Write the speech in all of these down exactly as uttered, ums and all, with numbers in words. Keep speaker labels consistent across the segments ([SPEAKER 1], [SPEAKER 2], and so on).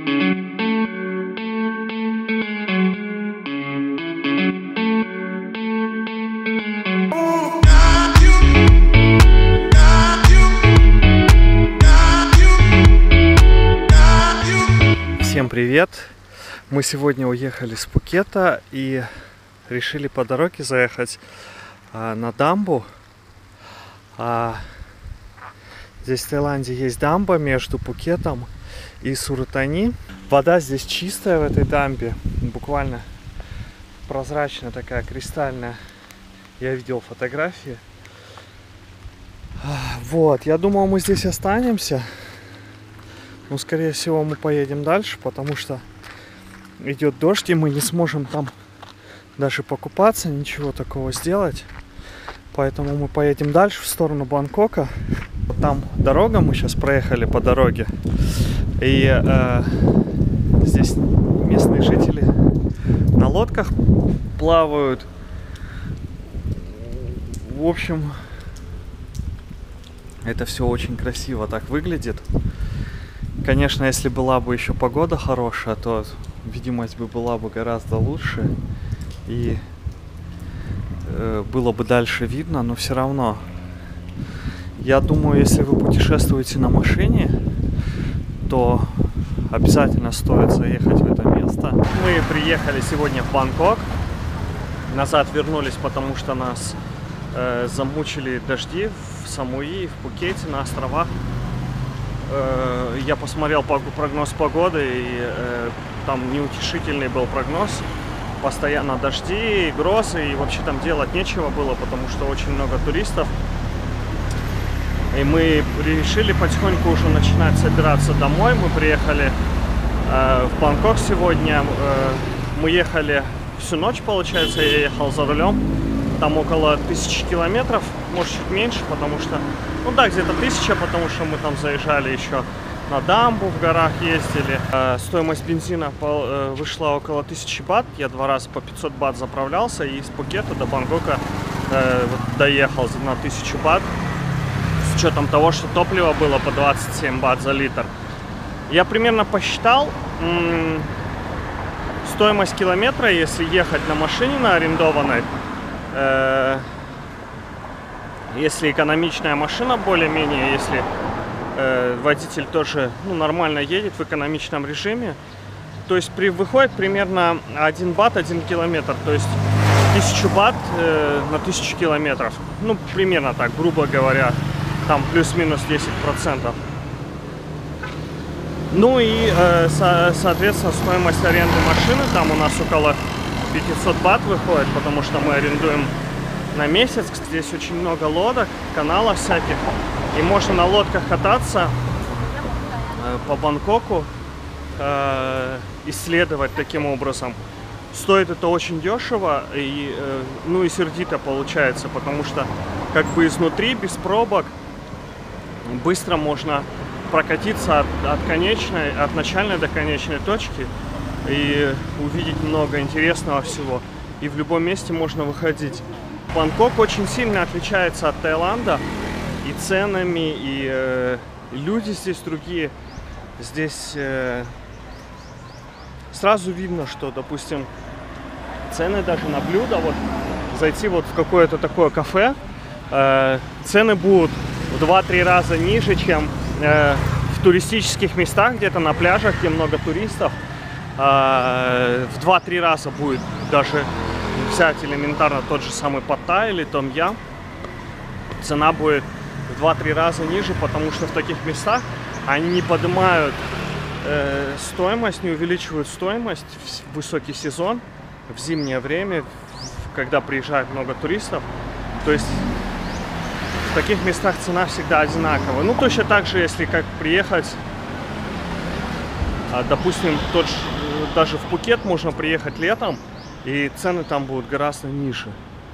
[SPEAKER 1] Всем привет! Мы сегодня уехали с Пхукета и решили по дороге заехать а, на дамбу. А, здесь в Таиланде есть дамба между Пхукетом и Сурутани. Вода здесь чистая в этой дамбе, буквально прозрачная такая, кристальная. Я видел фотографии. Вот, я думал, мы здесь останемся. Но, скорее всего, мы поедем дальше, потому что идет дождь, и мы не сможем там даже покупаться, ничего такого сделать. Поэтому мы поедем дальше, в сторону Бангкока. Там дорога, мы сейчас проехали по дороге. И э, здесь местные жители на лодках плавают. В общем, это все очень красиво так выглядит. Конечно, если была бы еще погода хорошая, то видимость бы была бы гораздо лучше. И э, было бы дальше видно, но все равно. Я думаю, если вы путешествуете на машине, то обязательно стоит заехать в это место. Мы приехали сегодня в Бангкок. Назад вернулись, потому что нас э, замучили дожди в Самуи, в Пхукете, на островах. Я посмотрел прогноз погоды, и э, там неутешительный был прогноз. Постоянно дожди, грозы, и вообще там делать нечего было, потому что очень много туристов. И мы решили потихоньку уже начинать собираться домой. Мы приехали э, в Бангкок сегодня. Э, мы ехали всю ночь, получается, я ехал за рулем. Там около тысячи километров, может чуть меньше, потому что, ну да, где-то тысяча, потому что мы там заезжали еще на дамбу, в горах ездили. Э, стоимость бензина по, э, вышла около тысячи бат. Я два раза по пятьсот бат заправлялся, и из Пхукета до Бангкока э, вот, доехал на тысячу бат. С учетом того, что топливо было по двадцать семь бат за литр. Я примерно посчитал м- стоимость километра, если ехать на машине на арендованной. Если экономичная машина более-менее, если э, водитель тоже ну, нормально едет в экономичном режиме, то есть при, выходит примерно один бат, один километр, то есть тысячу бат э, на тысячу километров, ну примерно так, грубо говоря, там плюс-минус десять процентов. Ну и э, со, соответственно стоимость аренды машины там у нас около пятьсот бат выходит, потому что мы арендуем на месяц. Здесь очень много лодок, каналов всяких, и можно на лодках кататься э, по Бангкоку, э, исследовать таким образом. Стоит это очень дешево и э, ну и сердито получается, потому что как бы изнутри без пробок быстро можно прокатиться от, от конечной, от начальной до конечной точки и увидеть много интересного всего. И в любом месте можно выходить. Бангкок очень сильно отличается от Таиланда и ценами, и э, люди здесь другие. Здесь э, сразу видно, что, допустим, цены даже на блюда, вот зайти вот в какое-то такое кафе, э, цены будут в два-три раза ниже, чем э, в туристических местах, где-то на пляжах, где много туристов. В два-три раза будет даже взять элементарно тот же самый пад тай или том ям. Цена будет в два-три раза ниже, потому что в таких местах они не поднимают э, стоимость, не увеличивают стоимость в высокий сезон, в зимнее время, когда приезжает много туристов. То есть в таких местах цена всегда одинаковая. Ну точно так же, если как приехать, допустим, тот же, даже в Пхукет можно приехать летом, и цены там будут гораздо ниже.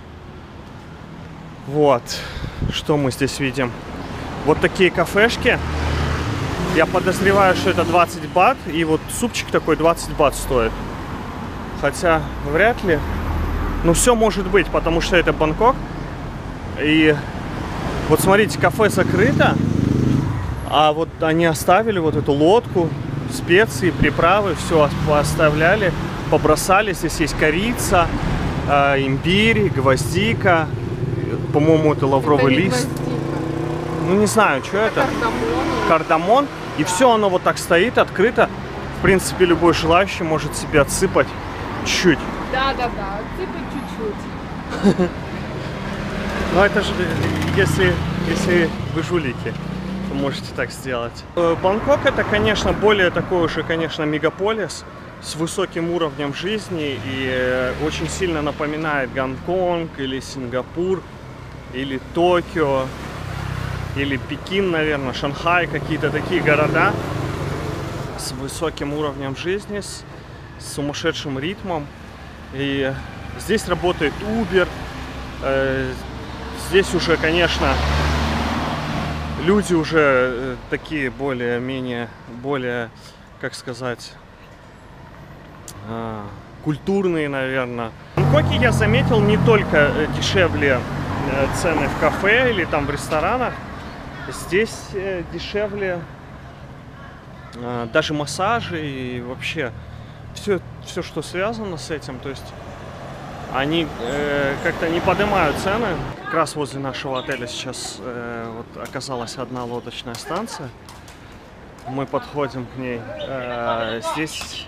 [SPEAKER 1] Вот, что мы здесь видим. Вот такие кафешки. Я подозреваю, что это двадцать бат, и вот супчик такой двадцать бат стоит. Хотя, вряд ли. Но все может быть, потому что это Бангкок. И вот смотрите, кафе закрыто, а вот они оставили вот эту лодку специи, приправы, все оставляли, побросали. Здесь есть корица, э, имбирь, гвоздика, по-моему, это лавровый
[SPEAKER 2] это
[SPEAKER 1] лист.
[SPEAKER 2] Гвоздика.
[SPEAKER 1] Ну, не знаю, что это.
[SPEAKER 2] Кардамон.
[SPEAKER 1] Кардамон. И все оно вот так стоит, открыто. В принципе, любой желающий может себе отсыпать чуть-чуть.
[SPEAKER 2] Да-да-да, отсыпать чуть-чуть.
[SPEAKER 1] Но это же, если, если вы жулики, то можете так сделать. Бангкок это, конечно, более такой уже, конечно, мегаполис с высоким уровнем жизни и очень сильно напоминает Гонконг или Сингапур, или Токио, или Пекин, наверное, Шанхай, какие-то такие города с высоким уровнем жизни, с, с сумасшедшим ритмом. И здесь работает Uber. Э, здесь уже, конечно, люди уже э, такие более-менее, более, как сказать, э, культурные, наверное. В Бангкоке я заметил не только дешевле э, цены в кафе или там в ресторанах. Здесь э, дешевле э, даже массажи и вообще все, все, что связано с этим. То есть они э, как-то не поднимают цены. Как раз возле нашего отеля сейчас э, вот оказалась одна лодочная станция. Мы подходим к ней. Э, здесь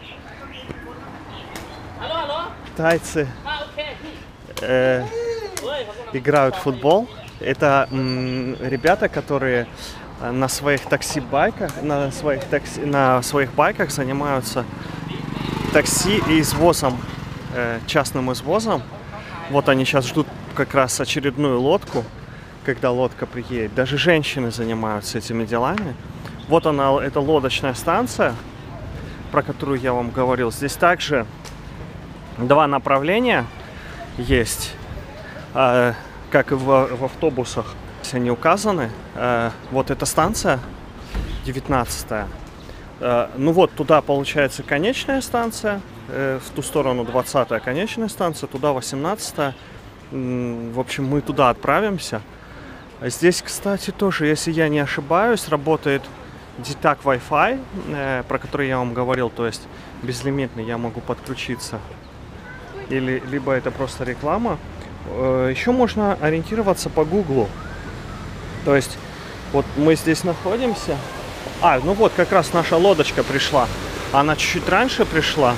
[SPEAKER 1] тайцы э, играют в футбол. Это м, ребята, которые на своих такси-байках, на своих такси, на своих байках занимаются такси и извозом, э, частным извозом. Вот они сейчас ждут как раз очередную лодку, когда лодка приедет. Даже женщины занимаются этими делами. Вот она, это лодочная станция, про которую я вам говорил. Здесь также два направления есть. Э, как и в, в автобусах, они указаны. Э, вот эта станция, девятнадцатая. Э, ну вот, туда получается конечная станция, э, в ту сторону двадцатая конечная станция, туда восемнадцатая. В общем, мы туда отправимся. Здесь, кстати, тоже, если я не ошибаюсь, работает Dtac Wi-Fi, э, про который я вам говорил, то есть безлимитный, я могу подключиться. Или, либо это просто реклама. Еще можно ориентироваться по Гуглу. То есть, вот мы здесь находимся. А, ну вот, как раз наша лодочка пришла. Она чуть-чуть раньше пришла.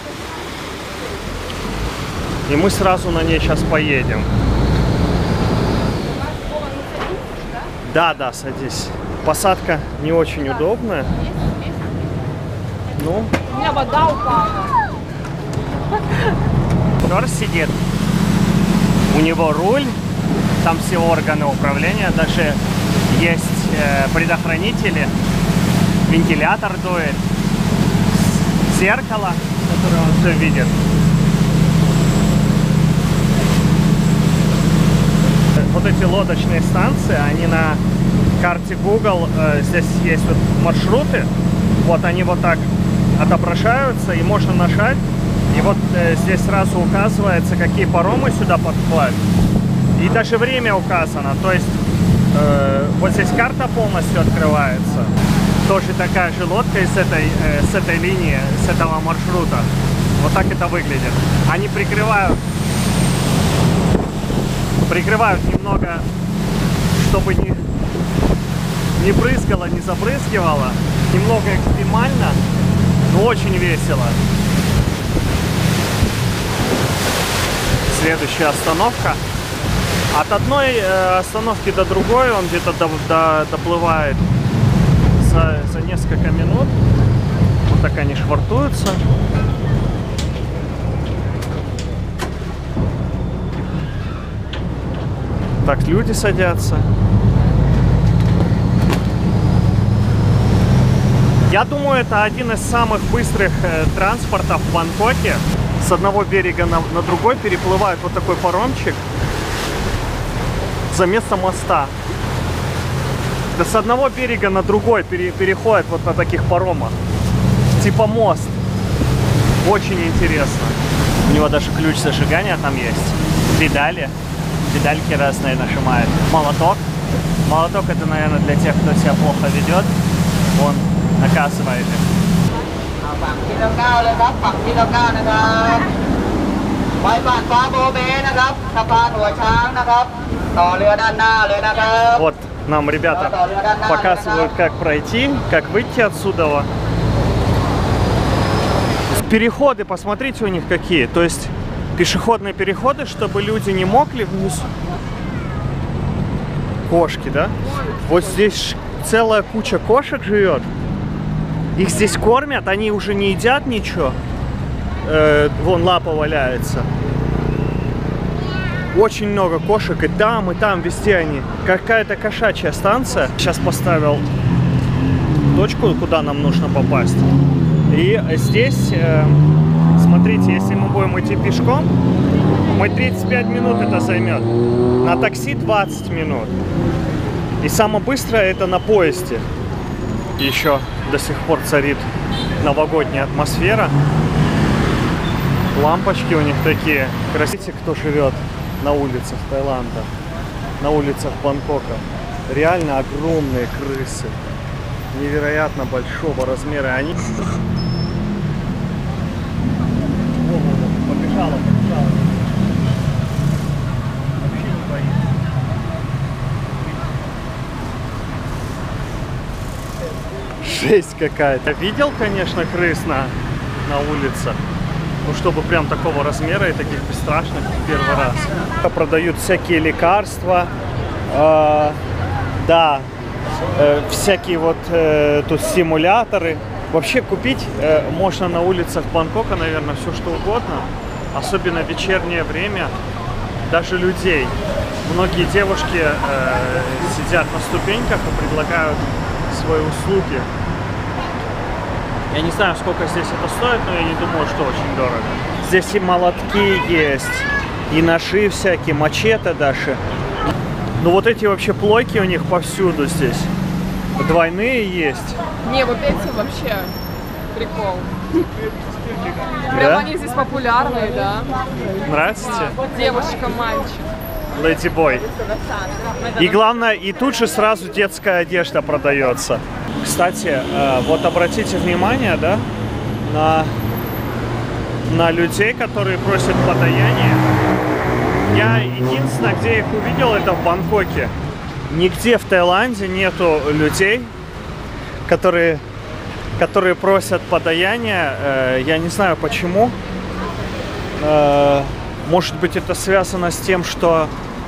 [SPEAKER 1] И мы сразу на ней сейчас поедем. Да, да, садись. Посадка не очень удобная. Ну.
[SPEAKER 2] У меня вода упала.
[SPEAKER 1] Торс сидит. У него руль, там все органы управления, даже есть э, предохранители, вентилятор дует, зеркало, которое он все видит. Вот эти лодочные станции, они на карте Google, э, здесь есть вот маршруты, вот они вот так отображаются, и можно нажать. И вот э, здесь сразу указывается, какие паромы сюда подходят. И даже время указано. То есть э, вот здесь карта полностью открывается. Тоже такая же лодка из этой, э, с этой линии, с этого маршрута. Вот так это выглядит. Они прикрывают, прикрывают немного, чтобы не, не брызгало, не забрызгивало. Немного экстремально, но очень весело. Следующая остановка. От одной э, остановки до другой он где-то до, до, доплывает за, за несколько минут. Вот так они швартуются. Так люди садятся. Я думаю, это один из самых быстрых э, транспортов в Бангкоке. С одного берега на, на другой переплывает вот такой паромчик за место моста. Да с одного берега на другой пере, переходит вот на таких паромах. Типа мост. Очень интересно. У него даже ключ зажигания там есть. Педали. Педальки разные нажимает. Молоток. Молоток это, наверное, для тех, кто себя плохо ведет. Он наказывает их.
[SPEAKER 3] ทางเก้าเลยครับฝั่งที่ทางเก้านะครับไม้ผ่านฟ้าโบเบ้นะครับสะพานหัวช้างนะครับต่อเรือด้านหน้าเลยนะครับ
[SPEAKER 1] Вот нам ребята показывают, как пройти, как выйти отсюда. Переходы, посмотрите, у них какие. То есть пешеходные переходы, чтобы люди не мокли вниз. Кошки, да? Вот здесь целая куча кошек живет. Их здесь кормят, они уже не едят ничего. Э, вон лапа валяется. Очень много кошек и там, и там, везде они. Какая-то кошачья станция. Сейчас поставил точку, куда нам нужно попасть. И здесь, э, смотрите, если мы будем идти пешком, мы тридцать пять минут это займет. На такси двадцать минут. И самое быстрое это на поезде. Еще до сих пор царит новогодняя атмосфера. Лампочки у них такие. Красивые, кто живет на улицах Таиланда, на улицах Бангкока. Реально огромные крысы. Невероятно большого размера. Они... Побежала, побежала. Вообще не боится. Жесть какая-то. Я видел, конечно, крыс на, на улицах. Ну, чтобы прям такого размера и таких бесстрашных первый раз. Продают всякие лекарства. Э, да. Э, всякие вот э, тут стимуляторы. Вообще купить э, можно на улицах Бангкока, наверное, все что угодно. Особенно в вечернее время. Даже людей. Многие девушки э, сидят на ступеньках и предлагают свои услуги. Я не знаю, сколько здесь это стоит, но я не думаю, что очень дорого. Здесь и молотки есть, и ножи всякие, мачете даже. Ну вот эти вообще плойки у них повсюду здесь. Двойные есть.
[SPEAKER 2] Не, вот эти вообще прикол.
[SPEAKER 1] Да?
[SPEAKER 2] Прям они здесь популярные, да.
[SPEAKER 1] Нравится тебе?
[SPEAKER 2] Девушка, мальчик.
[SPEAKER 1] Леди Бой. И главное, и тут же сразу детская одежда продается. Кстати, вот обратите внимание, да, на, на людей, которые просят подаяние. Я единственное, где их увидел, это в Бангкоке. Нигде в Таиланде нету людей, которые, которые просят подаяние. Я не знаю почему. Может быть, это связано с тем, что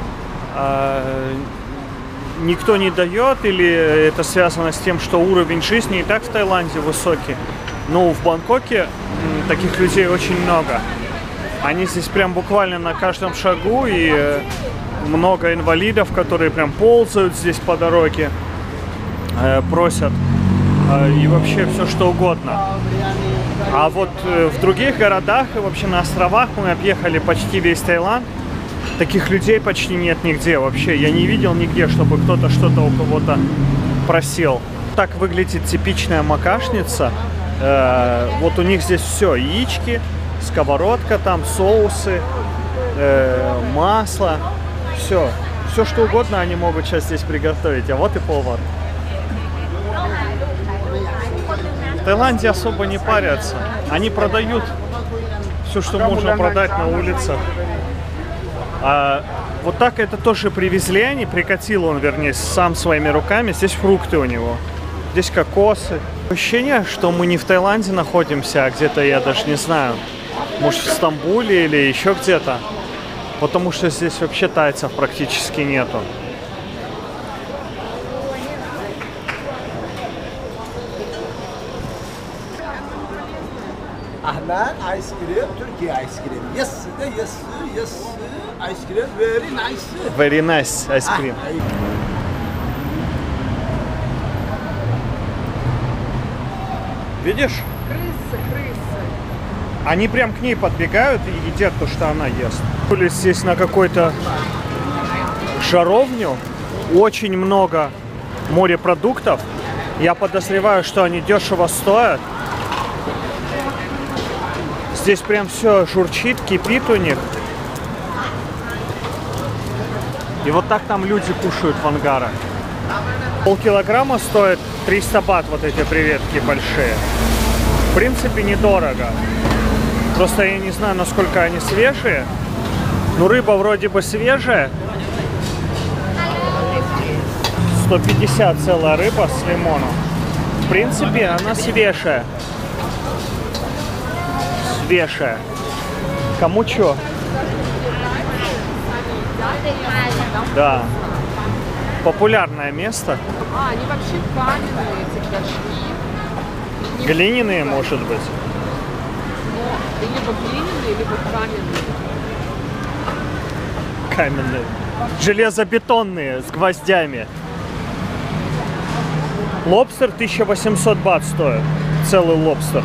[SPEAKER 1] никто не дает, или это связано с тем, что уровень жизни и так в Таиланде высокий. Но в Бангкоке таких людей очень много. Они здесь прям буквально на каждом шагу, и много инвалидов, которые прям ползают здесь по дороге, просят, и вообще все что угодно. А вот в других городах и вообще на островах мы объехали почти весь Таиланд. Таких людей почти нет нигде вообще. Я не видел нигде, чтобы кто-то что-то у кого-то просил. Так выглядит типичная макашница. Э, вот у них здесь все. Яички, сковородка, там соусы, э, масло. Все. Все что угодно они могут сейчас здесь приготовить. А вот и повар. В Таиланде особо не парятся. Они продают все, что можно продать на улицах. А вот так это тоже привезли они, прикатил он, вернее, сам своими руками. Здесь фрукты у него, здесь кокосы. Ощущение, что мы не в Таиланде находимся, а где-то, я даже не знаю, может в Стамбуле или еще где-то. Потому что здесь вообще тайцев практически нету.
[SPEAKER 4] Ahmed ice cream, Turkey ice cream. Yes, yes, yes, ice cream, very nice.
[SPEAKER 1] Very nice ice cream. Видишь?
[SPEAKER 2] Крысы, крысы.
[SPEAKER 1] Они прям к ней подбегают и едят то, что она ест. Были здесь на какой-то жаровню. Очень много морепродуктов. Я подозреваю, что они дешево стоят. Здесь прям все журчит, кипит у них. И вот так там люди кушают в ангарах. Полкилограмма стоит триста бат, вот эти креветки большие. принципе, недорого. Просто я не знаю, насколько они свежие. Но рыба вроде бы свежая. сто пятьдесят целая рыба с лимоном. В принципе, она свежая. Свежая. Кому чё? Да. Популярное место.
[SPEAKER 2] А, они вообще каменные, эти дожди.
[SPEAKER 1] Глиняные, может быть.
[SPEAKER 2] Ну, либо глиняные, либо каменные.
[SPEAKER 1] Каменные. Железобетонные, с гвоздями. Лобстер тысяча восемьсот бат стоит. Целый лобстер.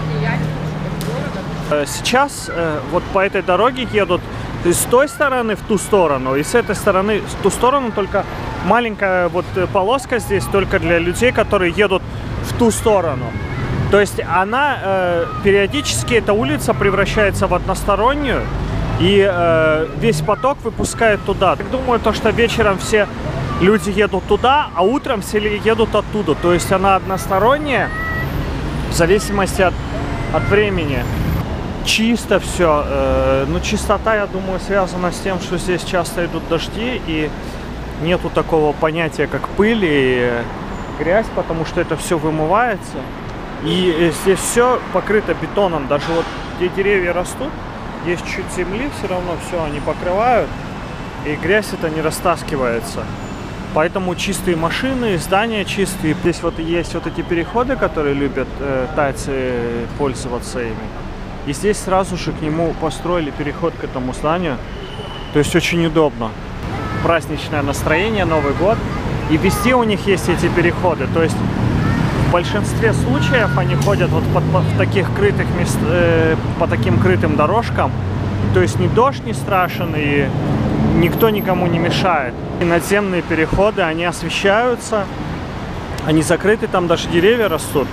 [SPEAKER 1] Сейчас вот по этой дороге едут с той стороны в ту сторону, и с этой стороны в ту сторону, только маленькая вот полоска здесь только для людей, которые едут в ту сторону. То есть она э, периодически, эта улица превращается в одностороннюю, и э, весь поток выпускает туда. Я думаю, то, что вечером все люди едут туда, а утром все едут оттуда. То есть она односторонняя в зависимости от, от времени. Чисто все. Э, ну, чистота, я думаю, связана с тем, что здесь часто идут дожди, и нету такого понятия, как пыль и грязь, потому что это все вымывается. И здесь все покрыто бетоном. Даже вот где деревья растут, есть чуть земли, все равно все они покрывают, и грязь это не растаскивается. Поэтому чистые машины, здания чистые. Здесь вот есть вот эти переходы, которые любят э, тайцы пользоваться ими. И здесь сразу же к нему построили переход к этому зданию. То есть очень удобно. Праздничное настроение, Новый год. И везде у них есть эти переходы. То есть в большинстве случаев они ходят вот по, по, в таких крытых мест, э, по таким крытым дорожкам. То есть ни дождь не страшен, и никто никому не мешает. И надземные переходы, они освещаются. Они закрыты, там даже деревья растут.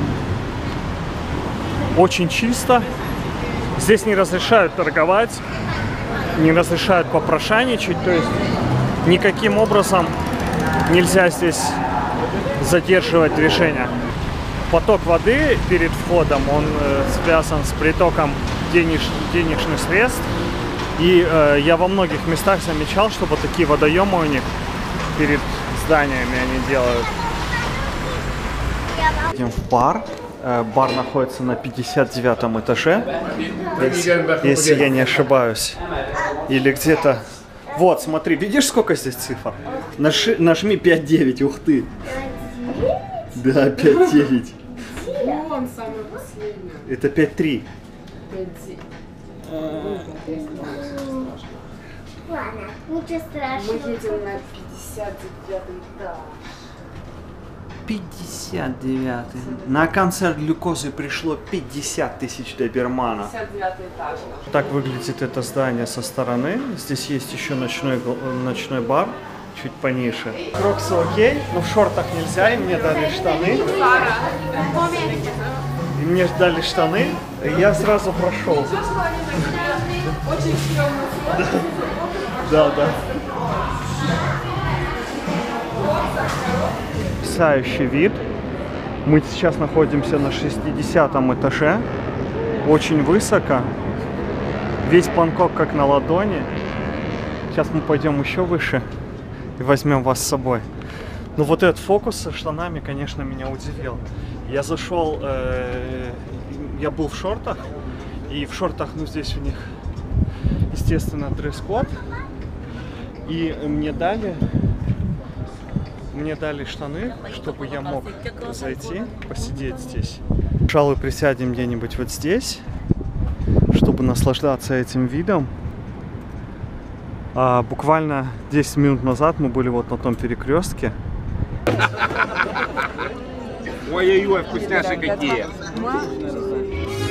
[SPEAKER 1] Очень чисто. Здесь не разрешают торговать, не разрешают попрошайничать, то есть никаким образом нельзя здесь задерживать движение. Поток воды перед входом, он э, связан с притоком денеж, денежных средств. И э, я во многих местах замечал, что вот такие водоемы у них перед зданиями они делают. Идем в бар. Бар находится на пятьдесят девятом этаже, если, если я не ошибаюсь. Или где-то... Вот, смотри, видишь, сколько здесь цифр? Нажи, нажми пять девять, ух ты. Да, пять девять.
[SPEAKER 2] Вон самый последний.
[SPEAKER 1] Это пять три.
[SPEAKER 5] Ладно, ничего страшного.
[SPEAKER 2] Мы едем на пятьдесят девятый этаж.
[SPEAKER 1] пятьдесят девятый. На концерт глюкозы пришло пятьдесят тысяч доберманов.
[SPEAKER 2] пятьдесят девятый этаж.
[SPEAKER 1] Так выглядит это здание со стороны. Здесь есть еще ночной, ночной бар, чуть пониже. Кроксы окей, но в шортах нельзя, и мне дали штаны. И мне дали штаны, и я сразу прошел.
[SPEAKER 2] Очень стрёмно.
[SPEAKER 1] Да, да. Потрясающий вид. Мы сейчас находимся на шестидесятом этаже. Очень высоко. Весь Бангкок как на ладони. Сейчас мы пойдем еще выше и возьмем вас с собой. Но вот этот фокус со штанами, конечно, меня удивил. Я зашел, э, я был в шортах, и в шортах, ну здесь у них, естественно, дресс-код. И мне дали... Мне дали штаны, чтобы я мог зайти, посидеть здесь. Пожалуй, присядем где-нибудь вот здесь, чтобы наслаждаться этим видом. А, буквально десять минут назад мы были вот на том перекрестке.
[SPEAKER 6] Ой-ой-ой, вкусняши какие!